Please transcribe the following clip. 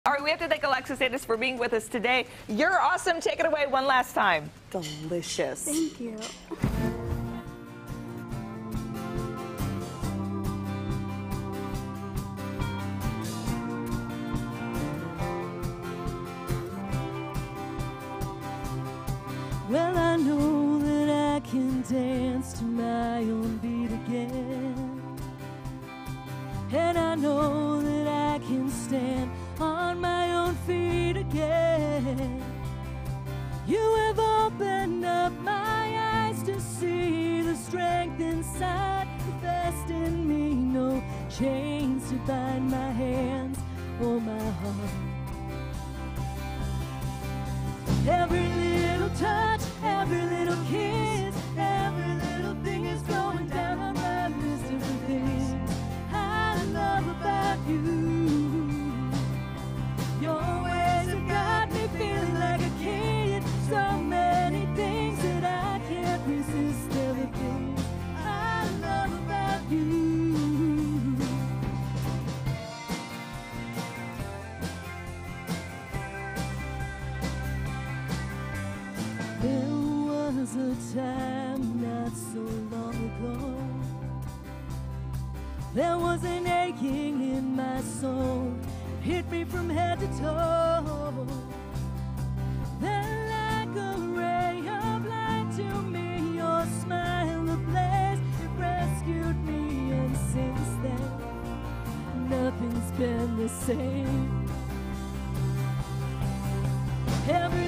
All right, we have to thank Alexis Davis for being with us today. You're awesome. Take it away one last time. Delicious. Thank you. Well, I know that I can dance to my own beat again, and I know that I can stand on my own feet again. You have opened up my eyes to see the strength inside, the best in me. No chains to bind my hands or my heart. Every little touch, every little kiss, every little thing is going down on my list of the things I love about you. Your ways have got me feeling like a kid. So many things that I can't resist. They're the things I love about you. There was a time not so long ago. There was an aching in my soul, hit me from head to toe. Then like a ray of light to me, your smile ablaze, it rescued me. And since then, nothing's been the same. Every